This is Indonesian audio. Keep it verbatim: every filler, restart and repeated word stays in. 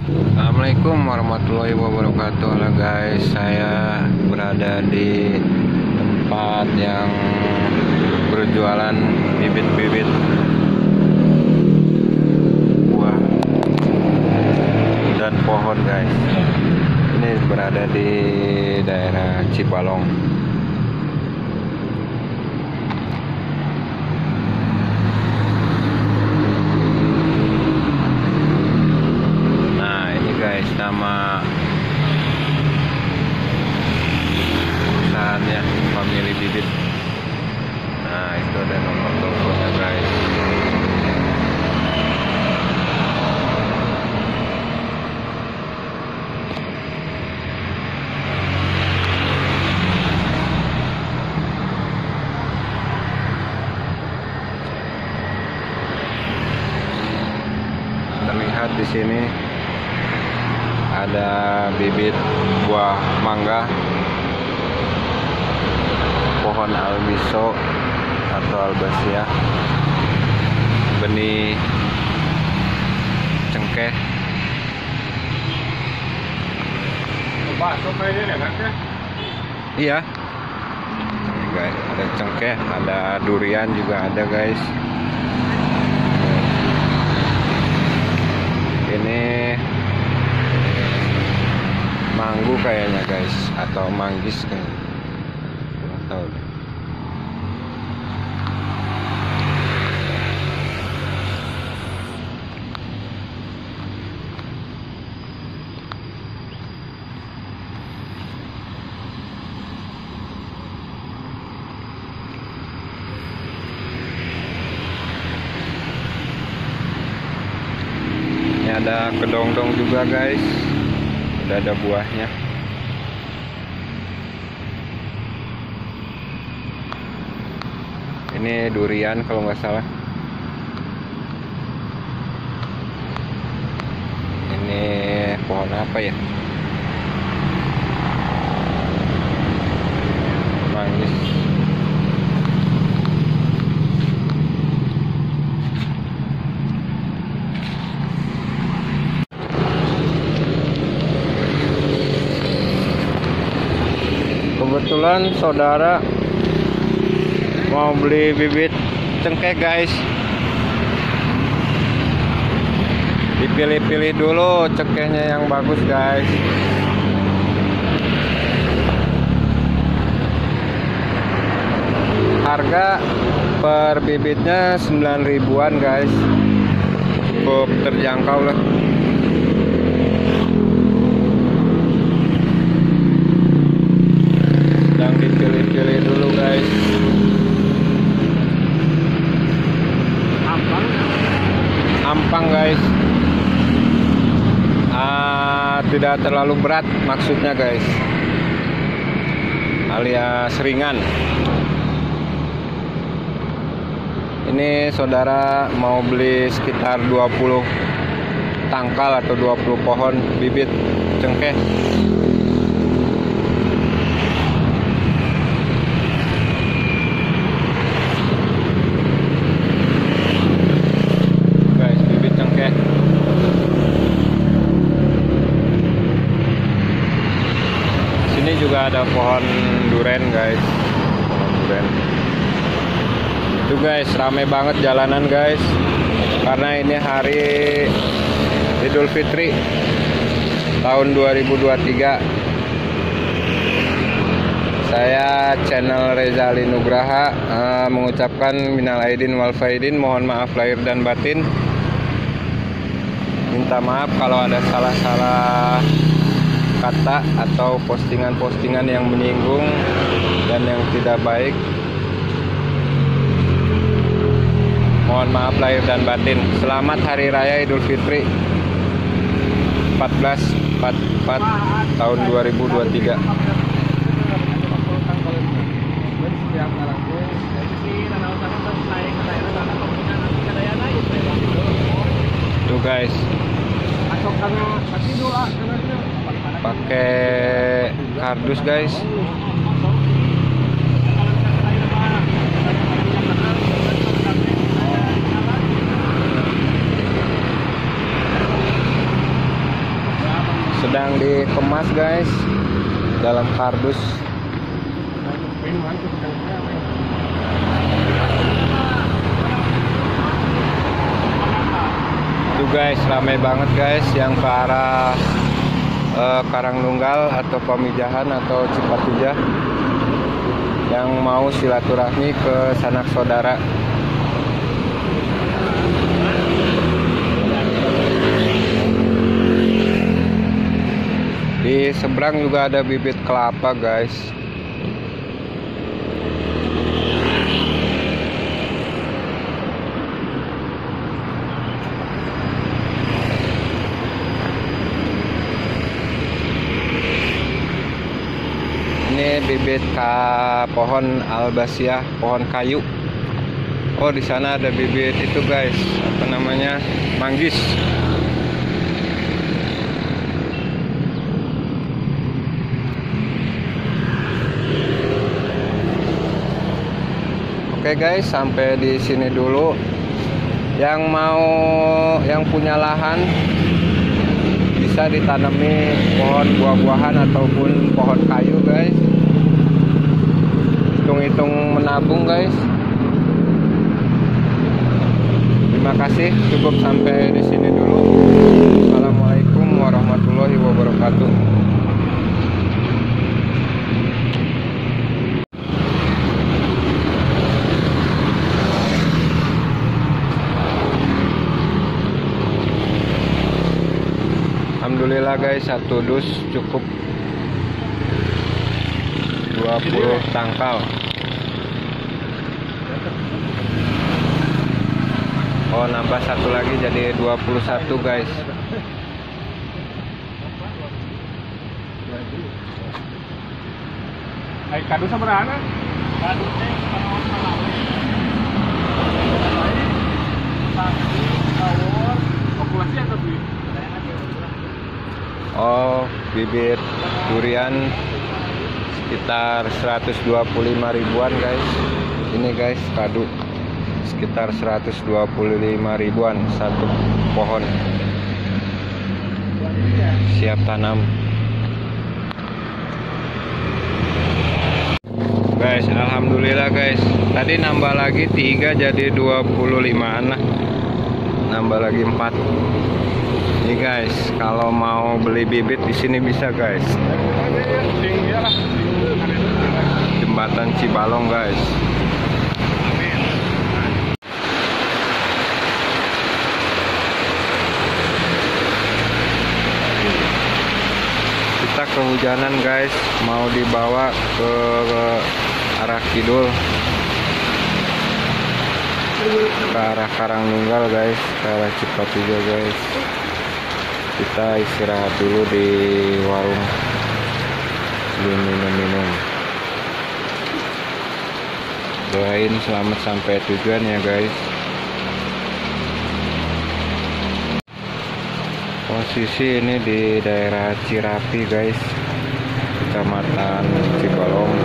Assalamualaikum warahmatullahi wabarakatuh. Halo guys, saya berada di tempat yang berjualan bibit-bibit buah dan pohon guys. Ini berada di daerah Cibalong. Nama perusahaannya Family Bibit. Nah, itu ada nomor teleponnya guys. Terlihat di sini ada bibit buah mangga, pohon almiso atau albasia, benih cengkeh. Iya. Ini guys, ada cengkeh, ada durian juga ada guys. Ini manggu kayaknya guys, atau manggis kayaknya, nggak tahu deh. Ini ada kedongdong juga guys. Udah ada buahnya. Ini durian kalau nggak salah. Ini pohon apa ya? Manggis. Kebetulan saudara mau beli bibit cengkeh guys. Dipilih-pilih dulu cengkehnya yang bagus guys. Harga per bibitnya sembilan ribuan guys. Cukup terjangkau lah. Dipilih-pilih dulu guys. Ampang, ampang guys. Ah, tidak terlalu berat maksudnya guys, alias ringan. Ini saudara mau beli sekitar dua puluh tangkal atau dua puluh pohon bibit cengkeh. Ini juga ada pohon duren guys, pohon duren. Itu guys, rame banget jalanan guys, karena ini hari Idul Fitri tahun dua ribu dua puluh tiga. Saya channel Reza Ali Nugraha uh, mengucapkan minal aidin wal faidin, mohon maaf lahir dan batin. Minta maaf kalau ada salah-salah kata atau postingan-postingan yang menyinggung dan yang tidak baik. Mohon maaf lahir dan batin. Selamat Hari Raya Idul Fitri seribu empat ratus empat puluh empat tahun dua ribu dua puluh tiga. Tuh guys, pakai kardus guys. sedang dikemas guys dalam kardus. Itu guys, ramai banget guys yang ke arah eh, Karangnunggal atau Pamijahan atau Cipatujah yang mau silaturahmi ke sanak saudara. Di seberang juga ada bibit kelapa guys. Ini bibit ka pohon albasiah, pohon kayu. Oh, di sana ada bibit itu guys, apa namanya, manggis. Oke guys, sampai di sini dulu. Yang mau, yang punya lahan bisa ditanami pohon buah-buahan ataupun pohon kayu guys. Hitung-hitung menabung guys. Terima kasih, cukup sampai di sini dulu. Assalamualaikum warahmatullahi wabarakatuh. Alhamdulillah guys, satu dus cukup dua puluh tangkal. Oh, nambah satu lagi jadi dua puluh satu guys. Ay, kado sa barana? Kado teh kalau salawe. Kawor, populasi atau beli? Oh, bibit durian sekitar seratus dua puluh lima ribuan guys. Ini guys, kado sekitar seratus dua puluh lima ribuan satu pohon. Siap tanam. Guys, alhamdulillah guys. Tadi nambah lagi tiga jadi dua puluh limaan lah. Nambah lagi empat. Ini guys, kalau mau beli bibit di sini bisa guys. Jembatan Cibalong guys. Kita kehujanan guys, mau dibawa ke, ke arah kidul, ke arah Karangnunggal guys, ke arah Cipatujah guys. Kita istirahat dulu di warung sebelum minum-minum. Doain selamat sampai tujuan ya guys. Posisi ini di daerah Cirapi guys, Kecamatan Cibalong.